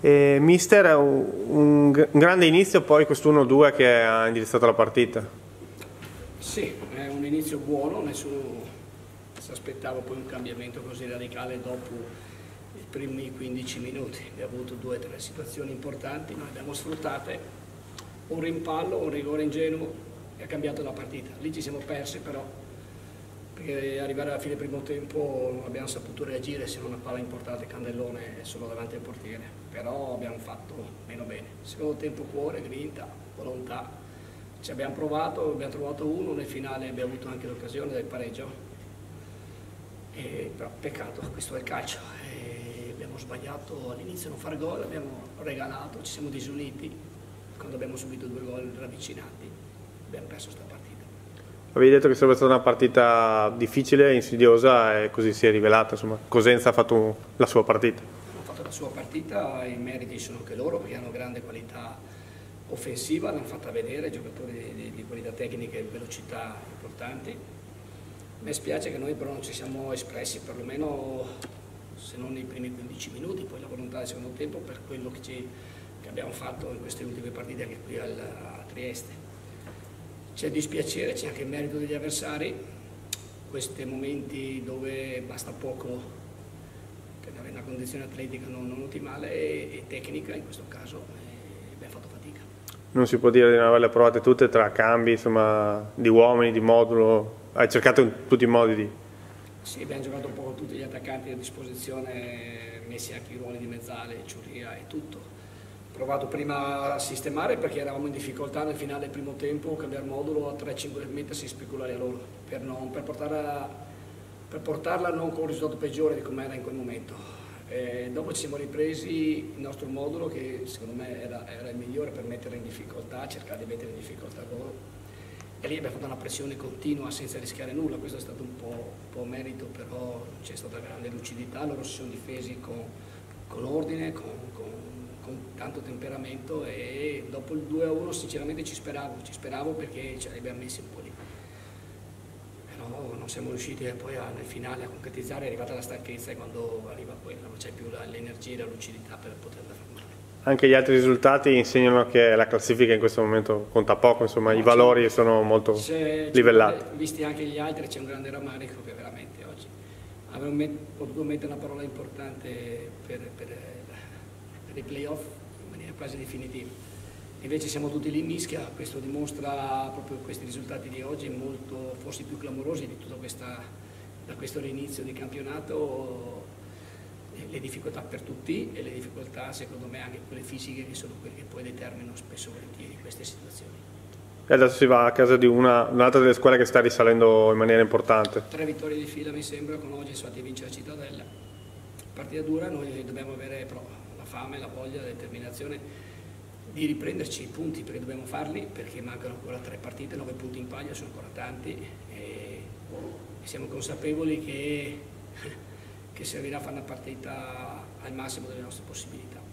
Mister, un grande inizio, poi questo 1-2 che ha indirizzato la partita. Sì, è un inizio buono, nessuno si aspettava poi un cambiamento così radicale dopo i primi 15 minuti. Abbiamo avuto 2 o 3 situazioni importanti, noi abbiamo sfruttate, un rimpallo, un rigore ingenuo e ha cambiato la partita. Lì ci siamo persi però, perché arrivare alla fine del primo tempo non abbiamo saputo reagire, se non una palla importante Candellone solo davanti al portiere, però abbiamo fatto meno bene. Secondo tempo cuore, grinta, volontà, ci abbiamo provato, abbiamo trovato uno, nel finale abbiamo avuto anche l'occasione del pareggio, però peccato, questo è il calcio, abbiamo sbagliato all'inizio a non fare gol, abbiamo regalato, ci siamo disuniti, quando abbiamo subito 2 gol ravvicinati abbiamo perso questa partita. Avevi detto che sarebbe stata una partita difficile, insidiosa, e così si è rivelata. Insomma, Cosenza ha fatto la sua partita. Hanno fatto la sua partita, i meriti sono anche loro perché hanno grande qualità offensiva, l'hanno fatta vedere, giocatori di qualità tecnica e velocità importanti. A me spiace che noi però non ci siamo espressi, perlomeno se non nei primi 15 minuti, poi la volontà del secondo tempo per quello che abbiamo fatto in queste ultime partite anche qui a Trieste. C'è dispiacere, c'è anche il merito degli avversari, questi momenti dove basta poco per avere una condizione atletica non ottimale e tecnica in questo caso, abbiamo fatto fatica. Non si può dire di non averle provate tutte, tra cambi, insomma, di uomini, di modulo, hai cercato in tutti i modi di... Sì, abbiamo giocato un po' con tutti gli attaccanti a disposizione, messi anche i ruoli di mezzale, Ciurria e tutto. Provato prima a sistemare perché eravamo in difficoltà nel finale del primo tempo, cambiare modulo a 3-5 mettersi speculare a loro per portarla non con un risultato peggiore di come era in quel momento. Dopo ci siamo ripresi il nostro modulo che secondo me era il migliore per mettere in difficoltà, cercare di mettere in difficoltà loro. E lì abbiamo fatto una pressione continua senza rischiare nulla, questo è stato un po' merito, però non c'è stata grande lucidità, loro si sono difesi con ordine, con tanto temperamento e dopo il 2-1 sinceramente ci speravo perché ce li abbiamo messi un po' lì. Però non siamo riusciti poi nel finale a concretizzare, è arrivata la stanchezza e quando arriva poi non c'è più l'energia e la lucidità per poterla fermare. Anche gli altri risultati insegnano che la classifica in questo momento conta poco, insomma, i valori sono molto livellati. Visti anche gli altri c'è un grande rammarico che veramente oggi avremmo potuto mettere una parola importante per i playoff in maniera quasi definitiva. Invece siamo tutti lì in mischia, questo dimostra proprio questi risultati di oggi molto, forse più clamorosi di tutta da questo inizio di campionato, le difficoltà per tutti e le difficoltà secondo me anche quelle fisiche che sono quelle che poi determinano spesso e volentieri queste situazioni. E adesso si va a casa di un'altra delle squadre che sta risalendo in maniera importante. 3 vittorie di fila mi sembra, con oggi sono stati vincere la Cittadella. Partita dura, noi dobbiamo avere però la fame, la voglia, la determinazione di riprenderci i punti perché dobbiamo farli, perché mancano ancora 3 partite, 9 punti in palio, sono ancora tanti e siamo consapevoli che servirà a fare una partita al massimo delle nostre possibilità.